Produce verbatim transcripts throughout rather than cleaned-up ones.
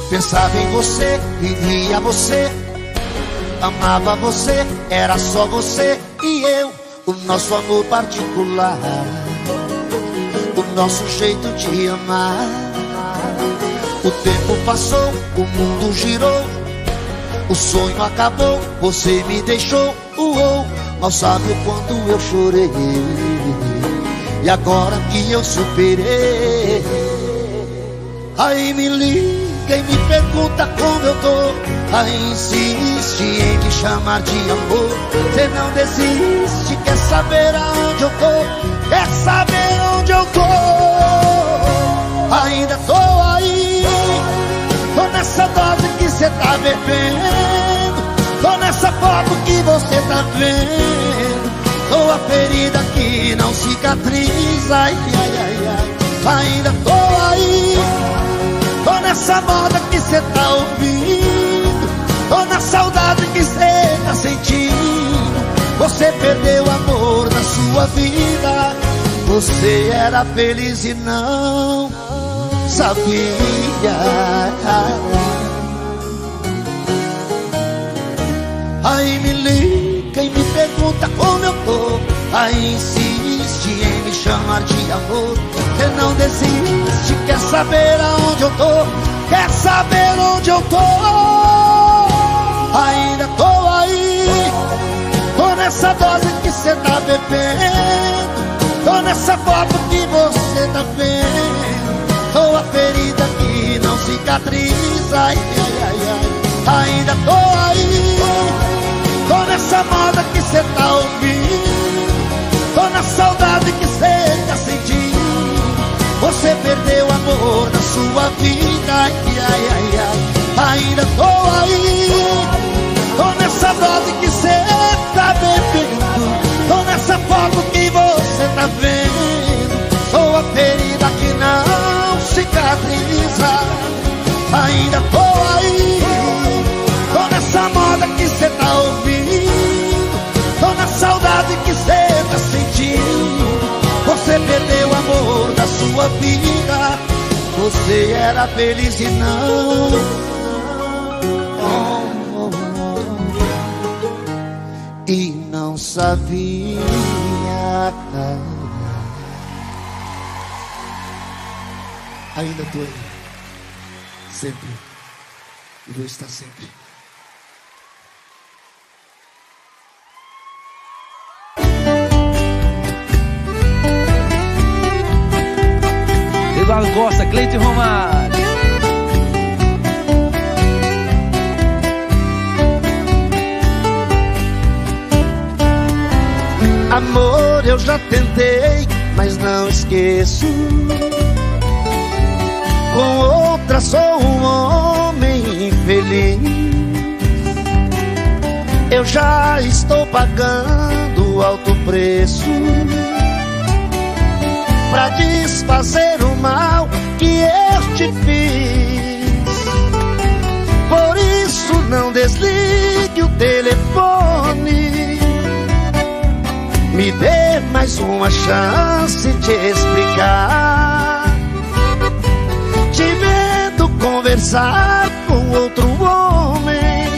Pensava em você, vivia você, amava você, era só você e eu. O nosso amor particular, o nosso jeito de amar. O tempo passou, o mundo girou, o sonho acabou, você me deixou. Uou, mal sabe o quanto eu chorei, e agora que eu superei. Aí me liga e me pergunta como eu tô, aí insiste em me chamar de amor. Cê não desiste, quer saber aonde eu tô, quer saber onde eu tô. Ainda tô aí, tô nessa dose que cê tá bebendo, tô nessa foto que você tá vendo, tô a ferida que não cicatriza. Ai, ai, ai, ai. Ainda tô aí, tô nessa moda que cê tá ouvindo, tô na saudade que cê tá sentindo. Você perdeu o amor da sua vida, você era feliz e não sabia. Aí me liga e me pergunta como eu tô, aí insiste em me chamar de amor. Você não desiste, quer saber aonde eu tô, quer saber onde eu tô. Ainda tô aí, tô nessa dose que cê tá bebendo, tô nessa foto que você tá vendo, tô a ferida que não cicatriza. Ai, ai, ai, ai. Ainda tô aí, tô nessa moda que cê tá ouvindo, tô na saudade que cê tá sentindo. Você perdeu o amor da sua vida. Ai, ai, ai, ai. Ainda tô aí, tô nessa dose que cê tá bebendo, tô nessa foto que você tá vendo, tô a ferida que não cicatriza. Ainda tô aí, tô nessa moda que cê tá ouvindo, tô na saudade que cê tá sentindo. Você perdeu o amor da sua vida, você era feliz e não oh, oh, oh, e não sabia. Ainda tô aí, sempre, e vou estar sempre. Eduardo Costa, Cleiton Romário. Amor, eu já tentei, mas não esqueço. Com outra sou um homem infeliz. Eu já estou pagando alto preço pra desfazer o mal que eu te fiz. Por isso não desligue o telefone, me dê mais uma chance de explicar. Te vendo conversar com outro homem,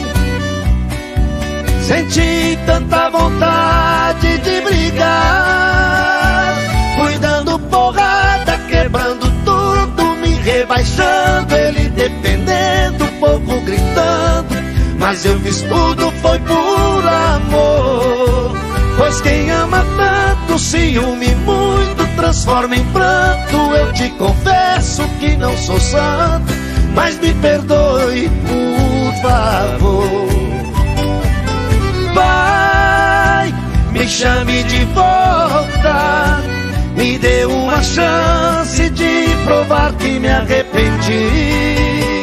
senti tanta vontade de brigar. Fui dando porrada, quebrando tudo, me rebaixando, ele defendendo, um pouco gritando. Mas eu fiz tudo, foi por amor. Pois quem ama tanto, ciúme muito, transforma em pranto. Eu te confesso que não sou santo, mas me perdoe, por favor. Vai, me chame de volta, me dê uma chance de provar que me arrependi.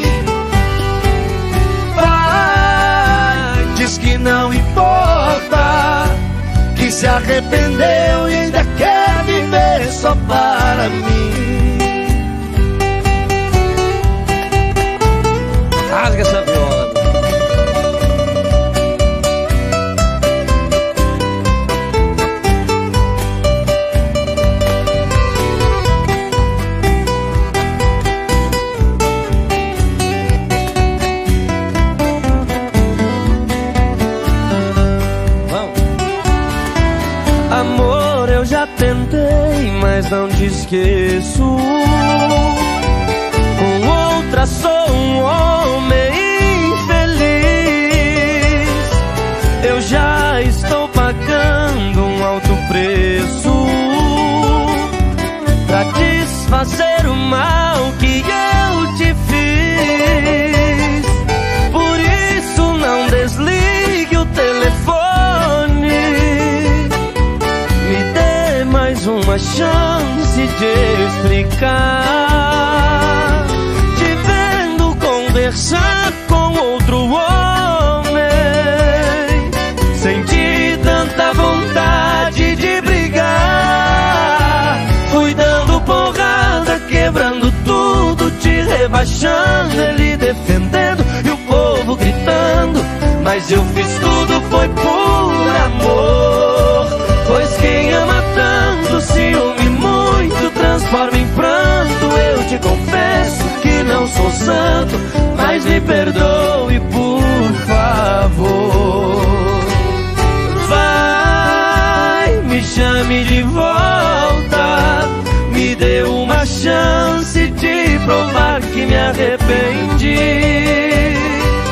Vai, diz que não importa, que se arrependeu e ainda quer viver só para mim. Rasga essa viola. sei, mas não te esqueço. Com outra sou um homem infeliz. Eu já estou pagando um alto preço pra desfazer o mal que eu te fiz. Por isso não desligue o telefone. Me dê mais uma chance de explicar. Te vendo conversar com outro homem, senti tanta vontade de brigar. Fui dando porrada, quebrando tudo, te rebaixando, ele defendendo e o povo gritando. Mas eu fiz tudo, foi por amor. Pois quem ama tanto, ciúme muito, transforma em pranto. Eu te confesso que não sou santo, mas me perdoe, por favor. Vai, me chame de volta, me dê uma chance de provar que me arrependi.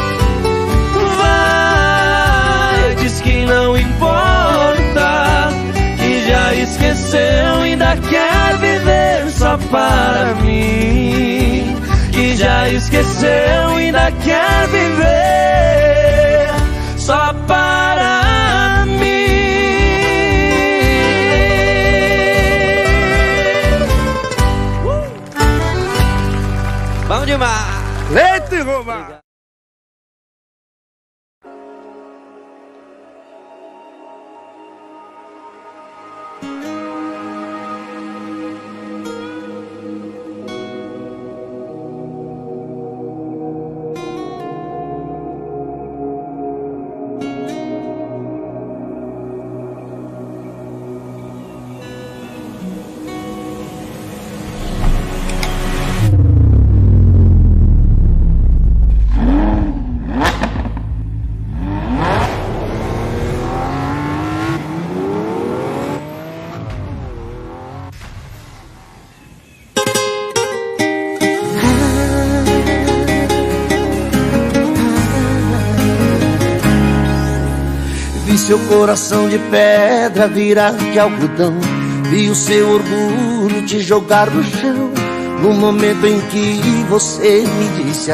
Vai, diz que não importa, que já esqueceu, ainda quer viver só para mim. Que já esqueceu, ainda quer viver só para mim. Bom demais! Cleiton Romário. Seu coração de pedra virar que algodão. Vi o seu orgulho te jogar no chão, no momento em que você me disse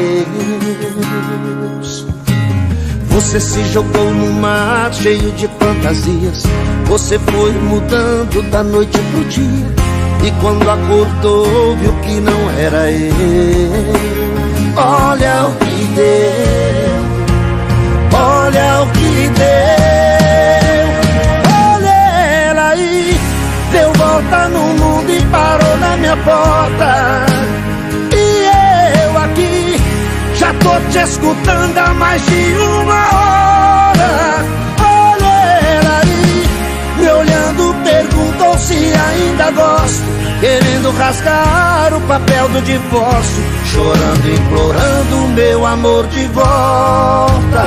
adeus. Você se jogou no mar cheio de fantasias. Você foi mudando da noite pro dia, e quando acordou viu que não era eu. Olha o que deu, olha o que deu. Olha ela aí, deu volta no mundo e parou na minha porta. E eu aqui, já tô te escutando há mais de uma hora. Olha ela aí, me olhando, perguntou se ainda gosto, querendo rasgar o papel do divórcio, chorando, implorando meu amor de volta.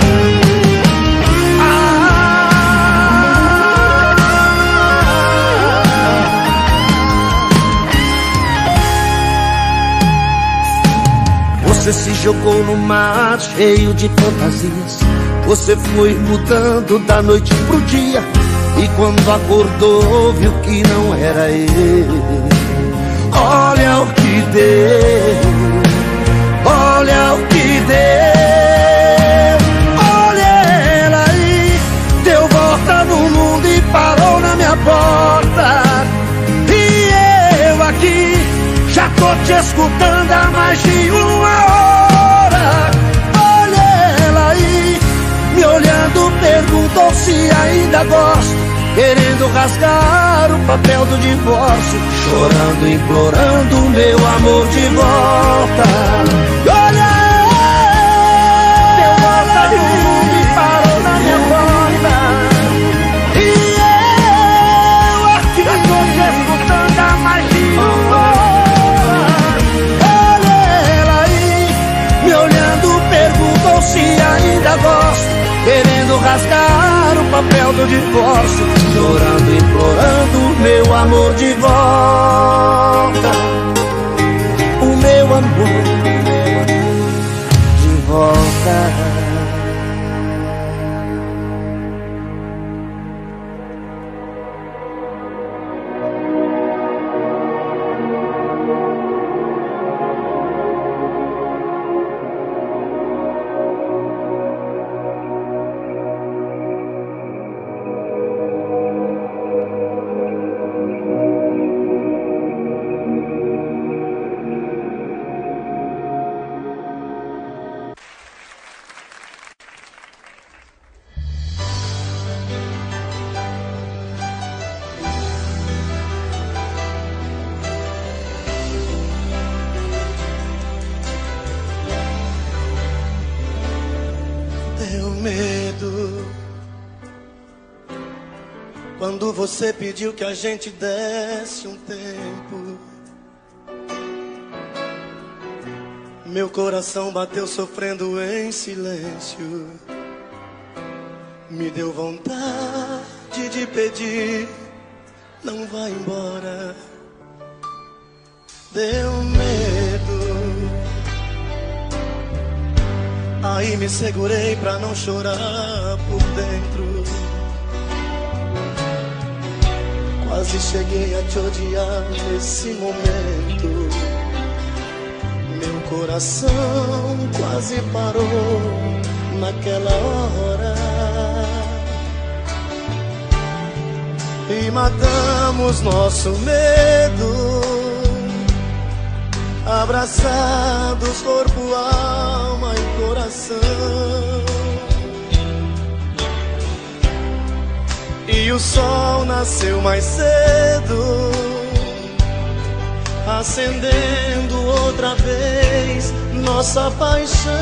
Você se jogou no mar cheio de fantasias. Você foi mudando da noite pro dia, e quando acordou viu que não era ele. Olha o que deu, olha o que deu. Olha ela aí, deu volta no mundo e parou na minha porta. E eu aqui, já tô te escutando há mais de uma hora. Olha ela aí, me olhando, perguntou se ainda gosto, querendo rasgar o papel do divórcio, chorando, implorando meu amor de volta. Olha, deu volta no mundo e parou na minha porta. E eu aqui, já tô te escutando há mais de uma hora. Olha ela aí, me olhando, perguntou se ainda gosto, querendo rasgar o papel do divórcio, chorando, implorando meu amor de volta, o meu amor de volta. Quando você pediu que a gente desse um tempo, meu coração bateu sofrendo em silêncio. Me deu vontade de pedir, não vai embora. Deu medo, aí me segurei pra não chorar por dentro. Quase cheguei a te odiar nesse momento. Meu coração quase parou naquela hora. E matamos nosso medo, abraçados corpo, alma e coração. E o sol nasceu mais cedo, acendendo outra vez nossa paixão.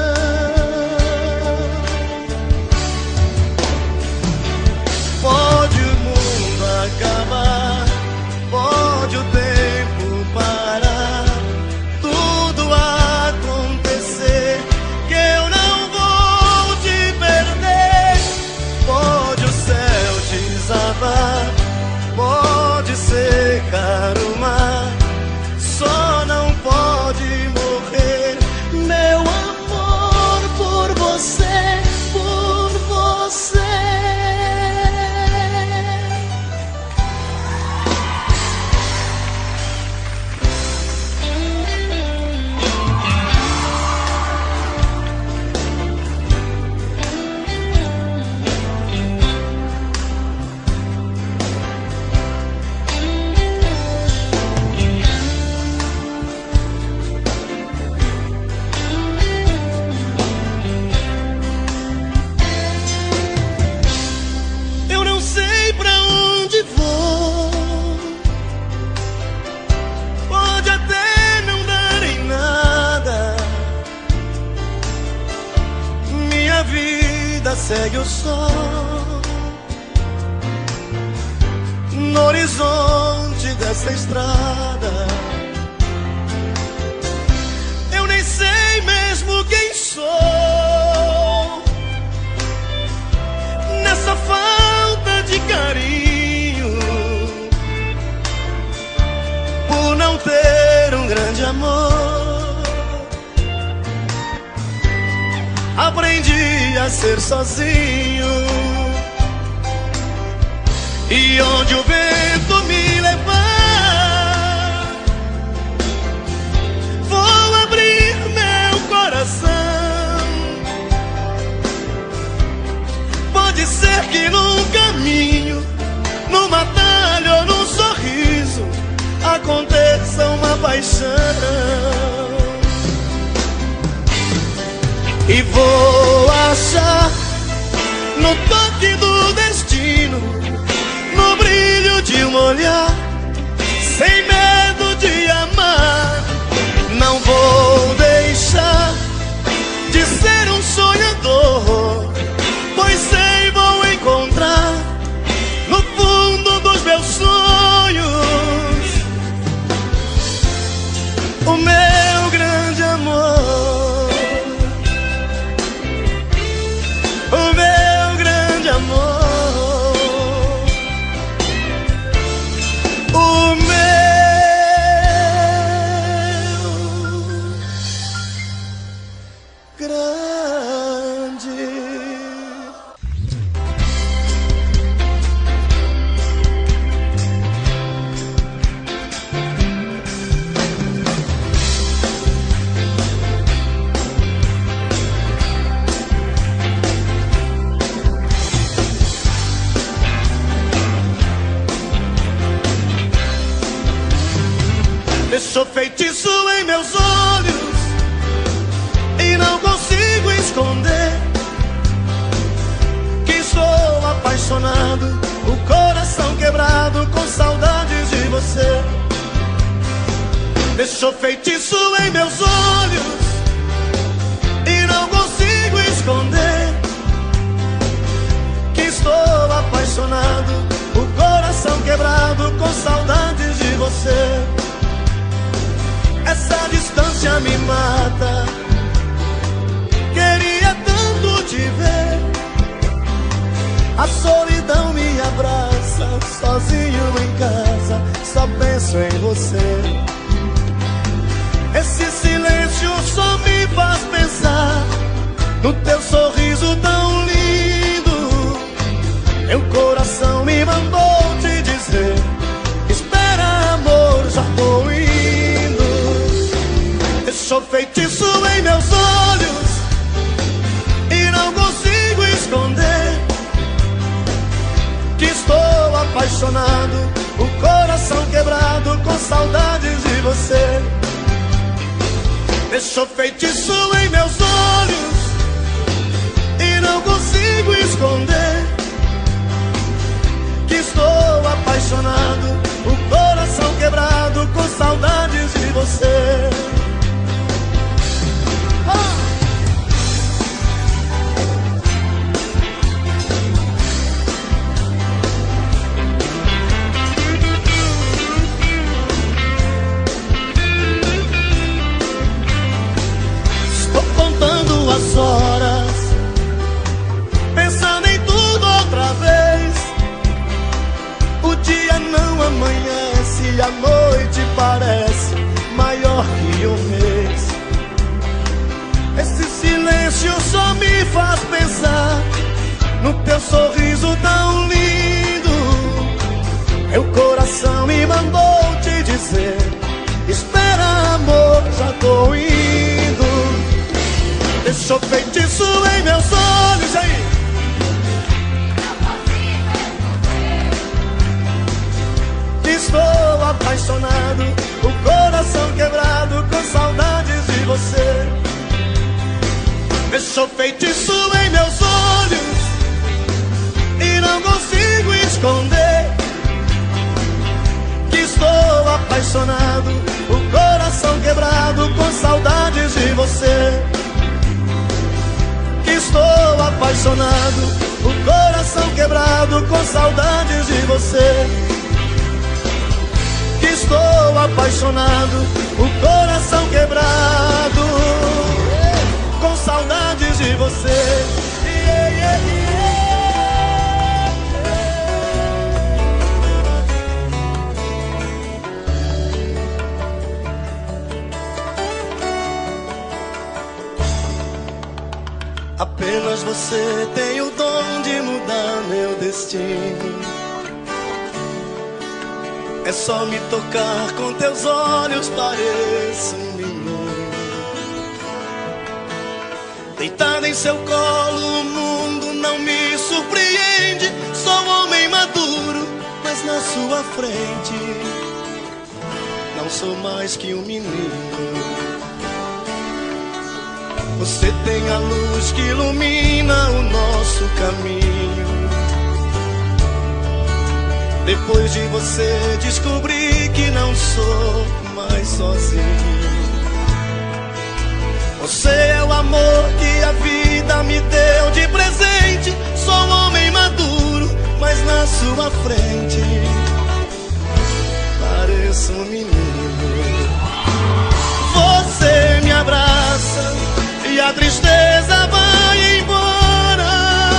Pode o mundo acabar, pode o tempo parar, tudo acontecer, que eu não vou te perder. Pode o céu desabar, pode secar o mar, só não pode morrer meu amor por você, por você. Segue o sol no horizonte dessa estrada. Eu nem sei mesmo quem sou nessa falta de carinho, por não ter um grande amor. Aprendi a ser sozinho, e onde o vento me levar, vou abrir meu coração. Pode ser que num caminho, num atalho ou num sorriso, aconteça uma paixão. E vou achar no toque do destino, no brilho de um olhar, sem medo de amar. Não vou deixar de ser um sonhador, pois sei vou encontrar no fundo dos meus sonhos o meu grande amor. Deixou feitiço em meus olhos e não consigo esconder que estou apaixonado, o coração quebrado com saudades de você. Deixou feitiço em meus olhos e não consigo esconder que estou apaixonado, o coração quebrado com saudades de você. Essa distância me mata, queria tanto te ver. A solidão me abraça, sozinho em casa, só penso em você. Esse silêncio só me faz pensar no teu sorriso tão lindo. Meu coração me mandou te dizer: espera, amor, já tô indo. Deixou feitiço em meus olhos e não consigo esconder que estou apaixonado, o coração quebrado com saudades de você. Deixou feitiço em meus olhos e não consigo esconder que estou apaixonado, o coração quebrado com saudades de você. As horas, pensando em tudo outra vez. O dia não amanhece, a noite parece maior que um mês. Esse silêncio só me faz pensar no teu sorriso tão lindo. Meu coração me mandou te dizer: espera, amor, já tô indo. Deixou feitiço em meus olhos aí. Estou apaixonado, o coração quebrado com saudades de você. Deixou feitiço em meus olhos e não consigo esconder que estou apaixonado, o coração quebrado com saudades de você. Estou apaixonado, o coração quebrado com saudades de você. Estou apaixonado, o coração quebrado com saudades de você. Yeah, yeah, Apenas você tem o dom de mudar meu destino. É só me tocar com teus olhos, pareço um menino. Deitado em seu colo, o mundo não me surpreende. Sou um homem maduro, mas na sua frente não sou mais que um menino. Você tem a luz que ilumina o nosso caminho. Depois de você descobri que não sou mais sozinho. Você é o amor que a vida me deu de presente. Sou um homem maduro, mas na sua frente pareço um menino. Você me abraça e a tristeza vai embora.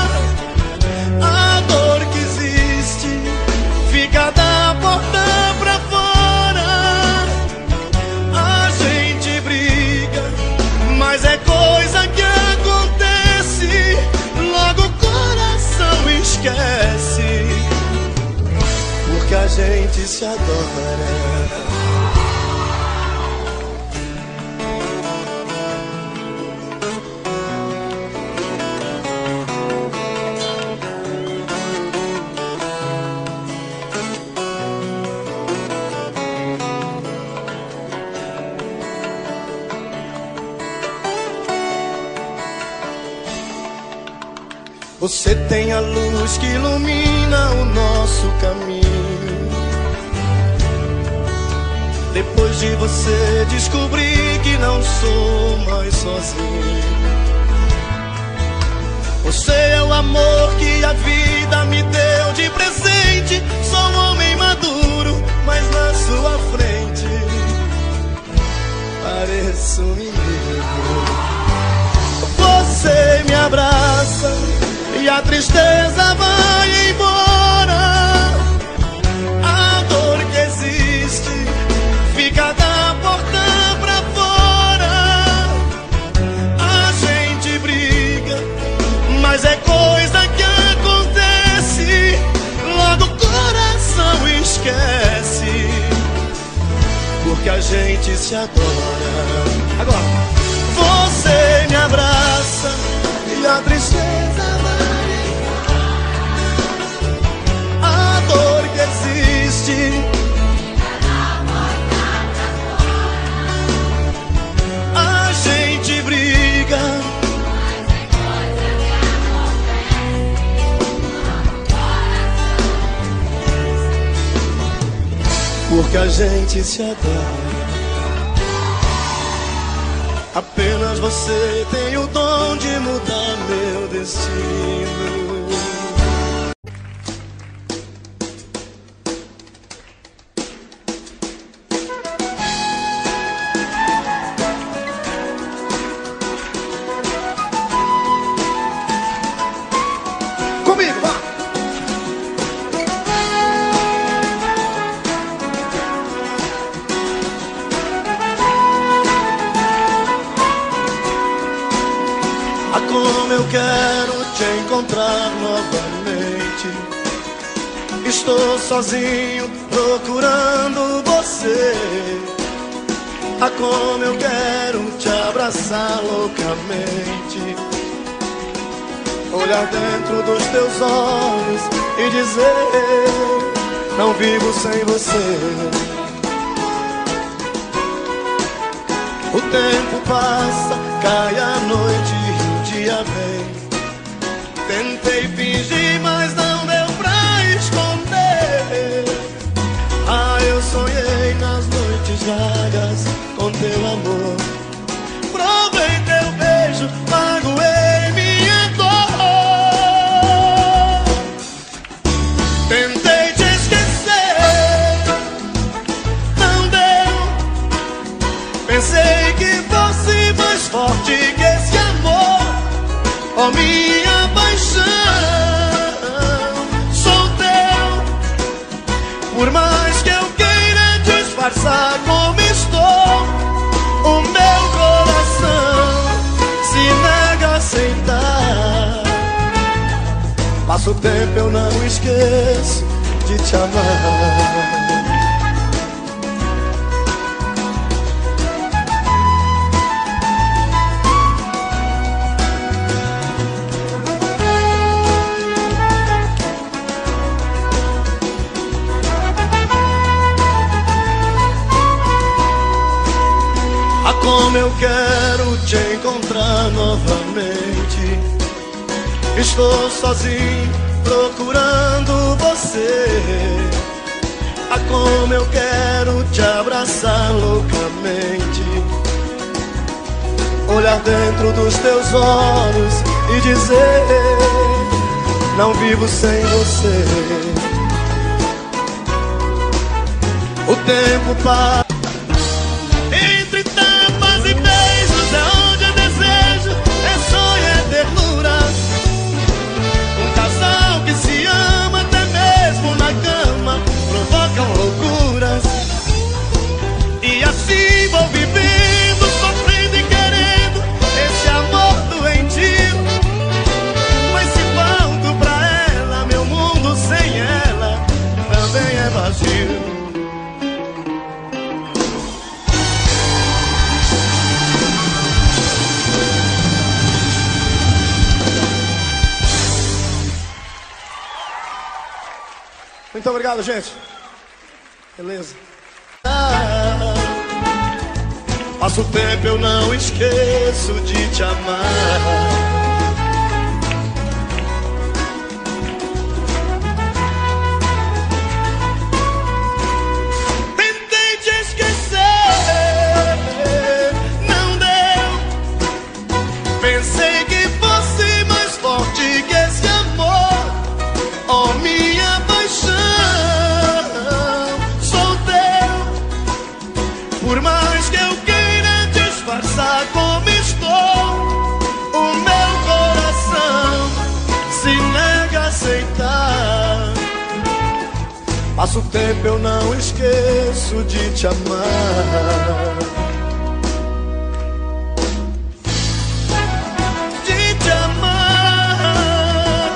A dor que existe fica da porta pra fora. A gente briga, mas é coisa que acontece. Logo o coração esquece, porque a gente se adora. Você tem a luz que ilumina o nosso caminho. Depois de você descobri que não sou mais sozinho. Você é o amor que a vida me deu de presente. Sou um homem maduro, mas na sua frente pareço um menino. Você me abraça e a tristeza vai embora. A dor que existe fica da porta pra fora. A gente briga, mas é coisa que acontece. Logo o coração esquece, porque a gente se adora. Agora, você me abraça e a tristeza vai embora. A dor que existe a gente briga, porque a gente se adora. Apenas você tem o dom de mudar meu destino. Comigo, vá! Como eu quero te encontrar novamente. Estou sozinho procurando você. Ah, como eu quero te abraçar loucamente. Olhar dentro dos teus olhos e dizer: não vivo sem você. O tempo passa, cai a noite e o dia vem. Tentei fingir, mas não deu pra esconder. Ah, eu sonhei nas noites vagas com teu amor. Provei teu beijo, magoei minha dor. Tentei te esquecer, não deu. Pensei que fosse mais forte que esse amor. Oh, minha paixão, sou teu. Por mais que eu queira disfarçar como estou, o meu coração se nega a aceitar. Passa o tempo, eu não esqueço de te amar. Como eu quero te encontrar novamente. Estou sozinho procurando você. Ah, como eu quero te abraçar loucamente. Olhar dentro dos teus olhos e dizer: não vivo sem você. O tempo passa. Loucuras, e assim vou vivendo, sofrendo e querendo esse amor doentio. Mas se falto pra ela, meu mundo sem ela também é vazio. Muito obrigado, gente. Beleza. Ah, passa o tempo, eu não esqueço de te amar. Passa o tempo, eu não esqueço de te amar. De te amar.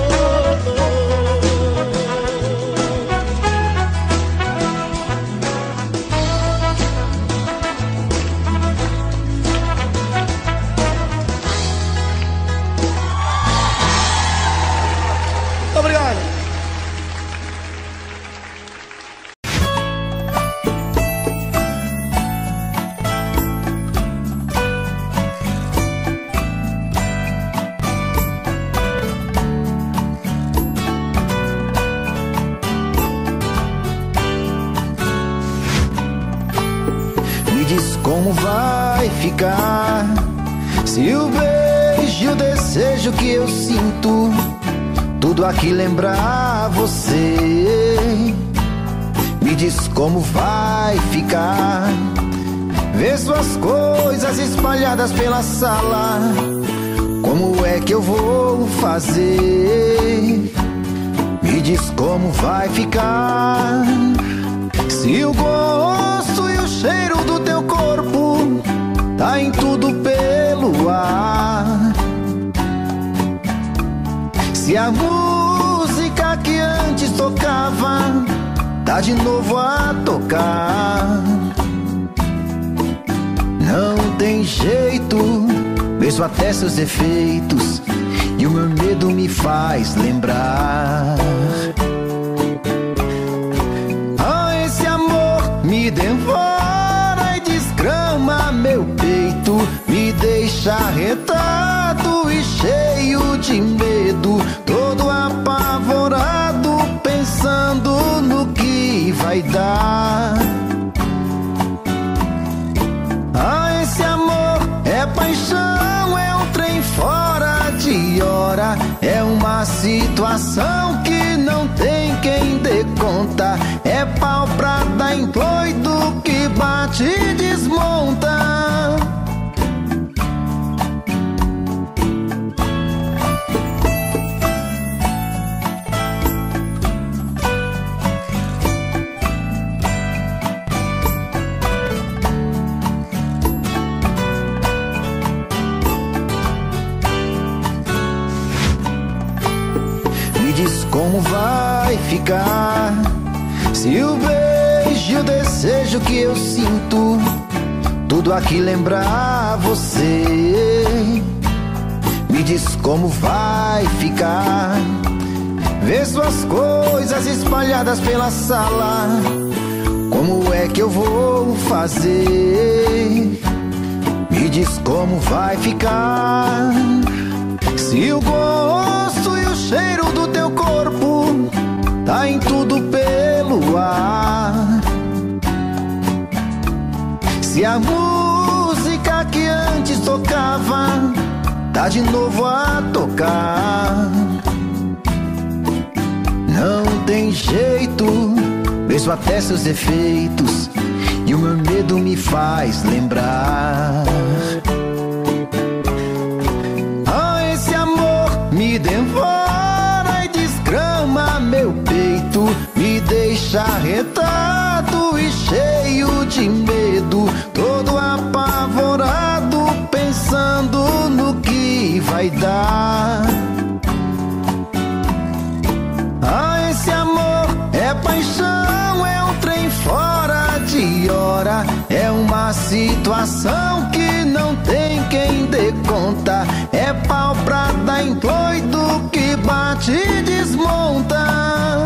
Obrigado. Como vai ficar se o beijo e o desejo que eu sinto tudo aqui lembrar você? Me diz como vai ficar ver suas coisas espalhadas pela sala. Como é que eu vou fazer? Me diz como vai ficar se o gosto e o cheiro do teu corpo tá em tudo pelo ar. Se a música que antes tocava tá de novo a tocar. Não tem jeito, vejo até seus defeitos e o meu medo me faz lembrar. Me devora e desgrama meu peito, me deixa arretado e cheio de medo, todo apavorado, pensando no que vai dar. Ah, esse amor é paixão, é um trem fora de hora, é uma situação que não tem quem dê conta, é pau pra dar em doido que bate e desmonta. Me diz como vai ficar se o beijo e o desejo que eu sinto tudo aqui lembrar você? Me diz como vai ficar ver suas coisas espalhadas pela sala. Como é que eu vou fazer? Me diz como vai ficar se o gosto e o cheiro do teu corpo tá em tudo pelo ar. Se a música que antes tocava tá de novo a tocar. Não tem jeito, vejo até seus defeitos e o meu medo me faz lembrar. Ah, esse amor me devora e desgrama meu peito, me deixa arretado e cheio de medo, todo apavorado, pensando no que vai dar. Ah, esse amor é paixão, é um trem fora de hora, é uma situação que não tem quem dê conta, é pau pra dar em doido que bate e desmonta.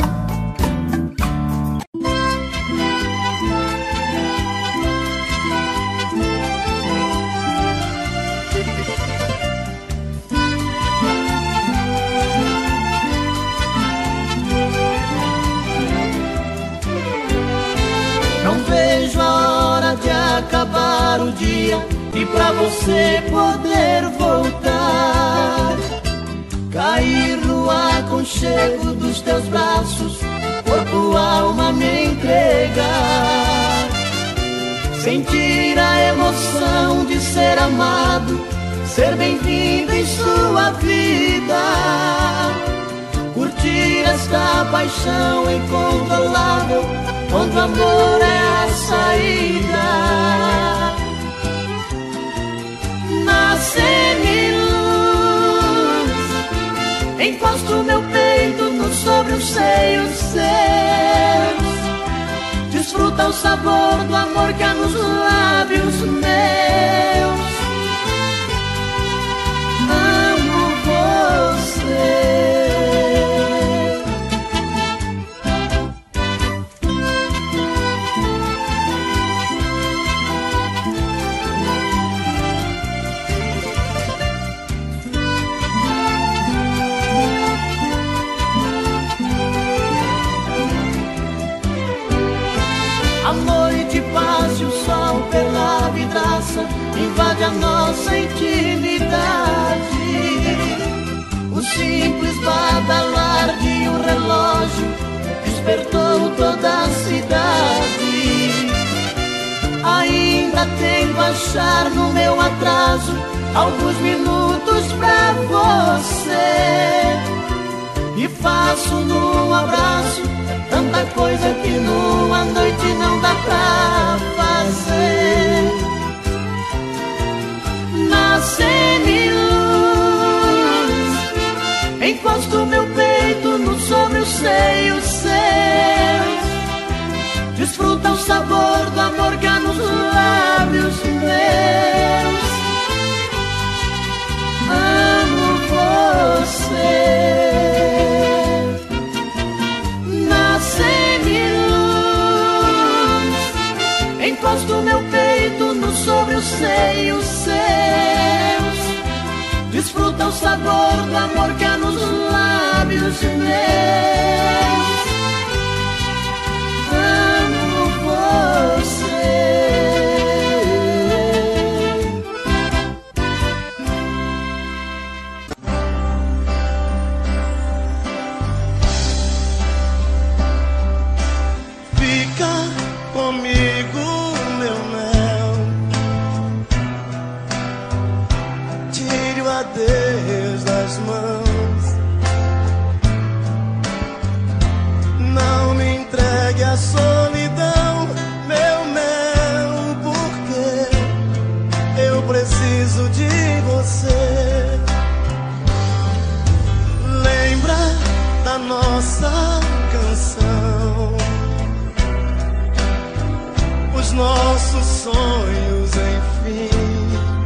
Não vejo a hora de acabar o dia e pra você poder voltar, cair no aconchego dos teus braços, corpo, alma me entregar, sentir a emoção de ser amado, ser bem-vindo em sua vida, curtir as desta paixão incontrolável, onde o amor é a saída. Na semiluz, encosto meu peito no sobre os seios seus. Desfruta o sabor do amor que há nos lábios meus. Amo você. A noite passa e o sol pela vidraça invade a nossa intimidade. O simples badalar de um relógio despertou toda a cidade. Ainda tento achar no meu atraso alguns minutos pra você, e faço num abraço tanta coisa que numa noite não dá pra fazer. Na semiluz, encosto meu peito no sobre os seios seus. Desfruta o sabor do amor que há nos lábios meus. Amo você. Encosto meu peito no sobre os seios seus. Desfruta o sabor do amor que há nos lábios meus. Amo você. Fica comigo, meu mel. Tire o adeus das mãos. Não me entregue a solidão, meu mel, porque eu preciso de você. Lembra da nossa canção, os nossos sonhos, enfim.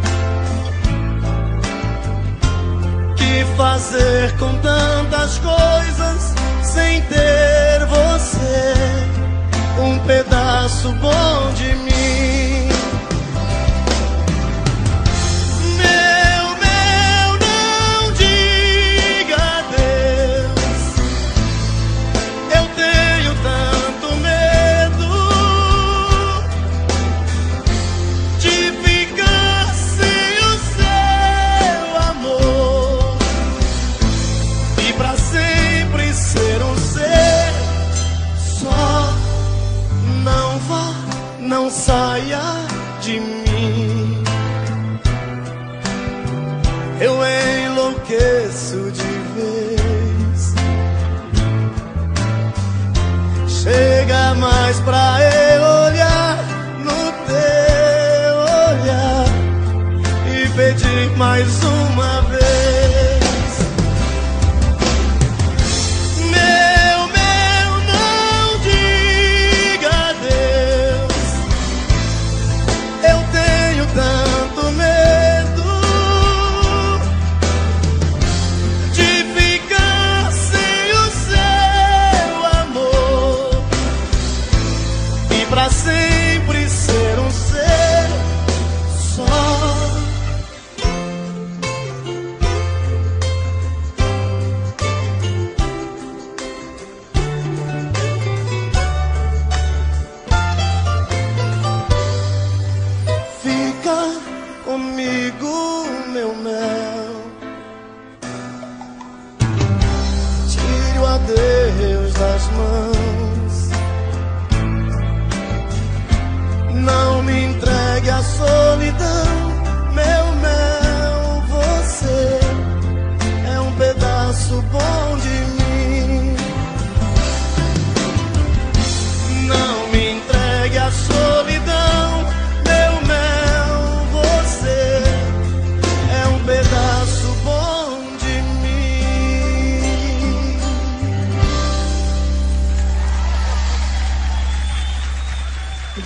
Que fazer com tantas coisas sem ter você, um pedaço bom de mim. Meu, meu, não diga adeus. Eu tenho tanto medo de ficar sem o seu amor e pra sempre ser um ser só. Não vá, não saia de mim. Eu enlouqueço de vez. Chega mais pra eu olhar no teu olhar e pedir mais uma vez. Meu, meu, não diga adeus. Eu tenho tanto medo de ficar sem o seu amor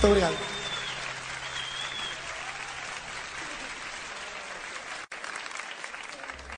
Muito obrigado.